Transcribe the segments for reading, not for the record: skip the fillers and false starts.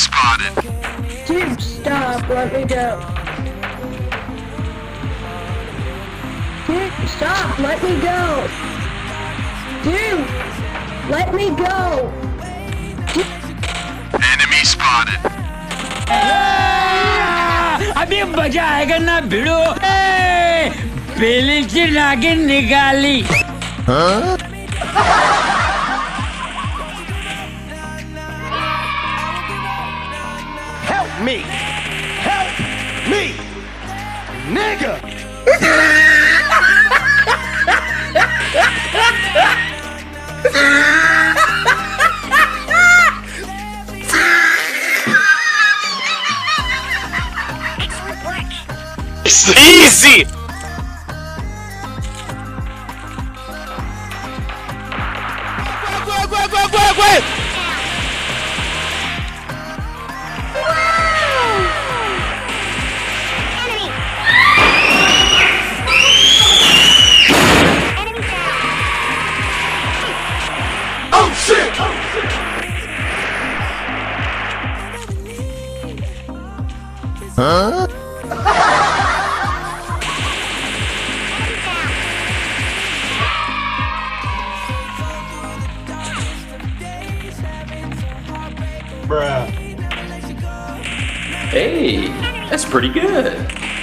spotted. Dude, stop. Let me go. Dude, stop. Let me go. Dude, let me go. Enemy spotted. अभी मजा आएगा ना भिड़ो पहले से नागिन निकाली Help me! Help me! Nigga! It's easy! Wait! Oh shit! Huh? Bruh. Hey, that's pretty good.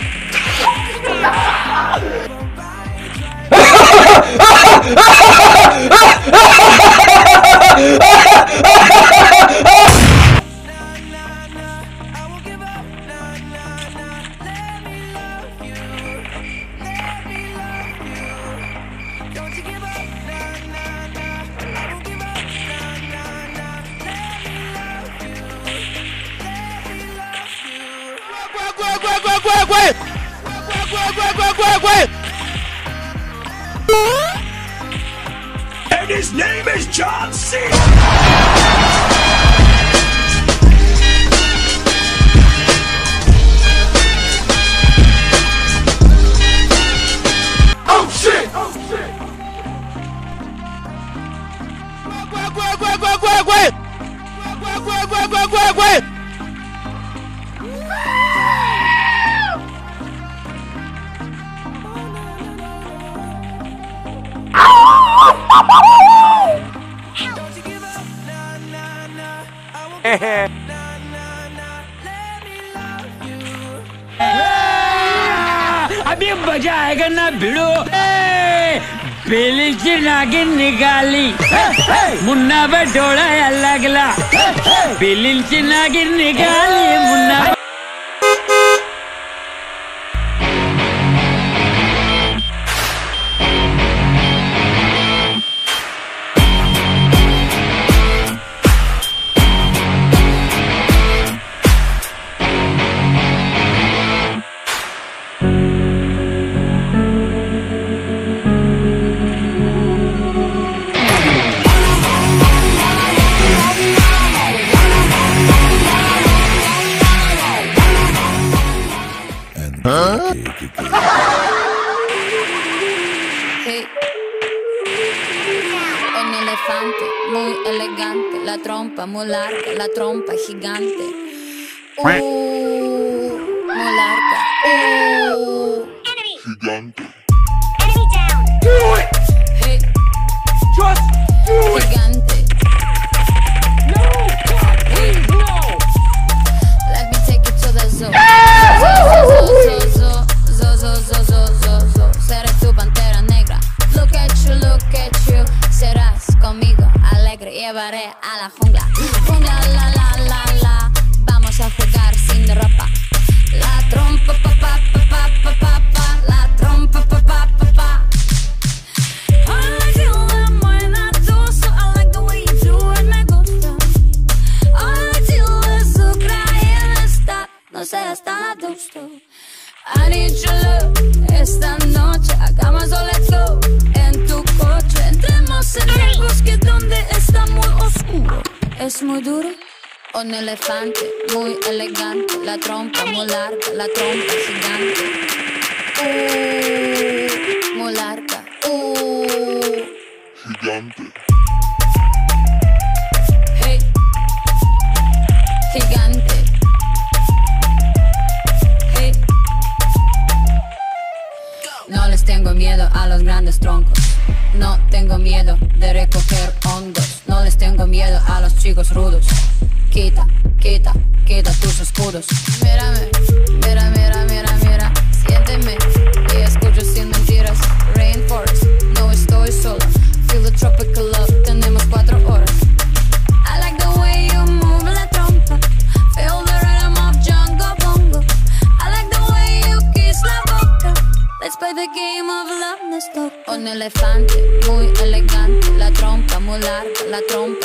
Wait! And his name is John C. Oh shit! Wait! अभी मजा आएगा ना भिड़ो पहले से नागिन निकाली मुन्ना बटोड़ा अलगला पहले से नागिन निकाली Munna Hey. Un elefante muy elegante, la trompa muy larga, la trompa gigante. Muy larga. Gigante. Enemy down. Do it! Hey. Just do it! Gigante. No! God, please, no! Let me take you to the zoo. Zo. Seré tu pantera negra. Look at you. Serás conmigo alegre. Llevaré a la jungla. Jungla, la. Vamos a jugar sin ropa. La trompa, pa. La trompa, pa. I like you when muena tú, so I like the way you do it, me gusta. I like you azúcar y está, no seas tan adusto. I need your love, esta noche hagamos o let's go. En tu coche, entremos en el bosque donde está muy oscuro. Es muy duro. Un elefante muy elegante, la trompa muy larga, la trompa gigante. Muy larga. Gigante. Hey. Gigante. chicos rudos. Quita, quita, quita tus escudos. Mírame, mira, mira, mira, mira. Siénteme y escucho sin mentiras. Rainforest, no estoy sola. Feel the tropical love, tenemos 4 horas. I like the way you move la trompa. Feel the rhythm of Jungle Bongo. I like the way you kiss la boca. Let's play the game of love, let's talk. Un elefante muy elegante, la trompa muy larga, la trompa